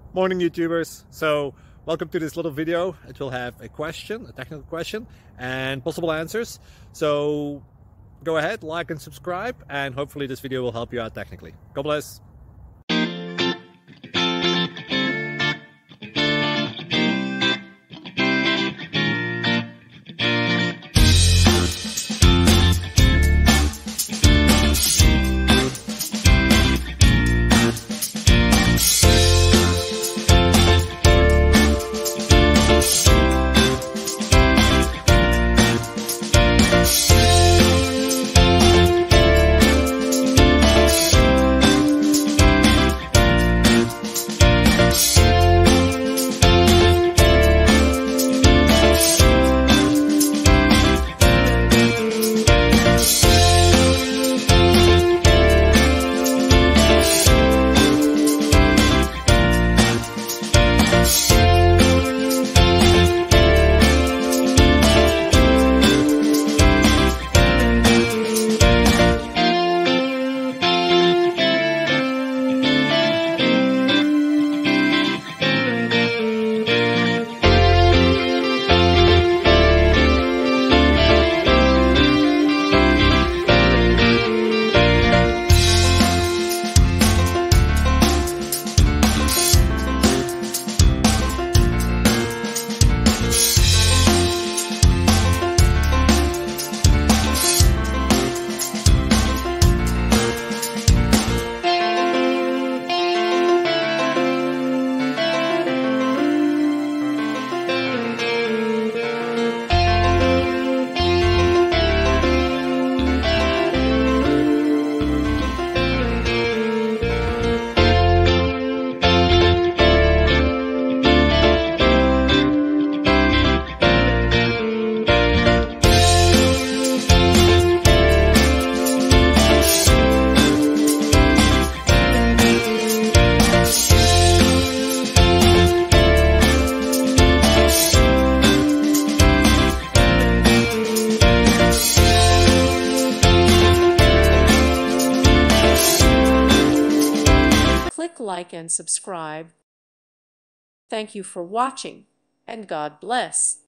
Morning YouTubers. So welcome to this little video. It will have a question, a technical question, and possible answers. So go ahead, like and subscribe, and hopefully this video will help you out technically. God bless. Click like and subscribe. Thank you for watching, and God bless.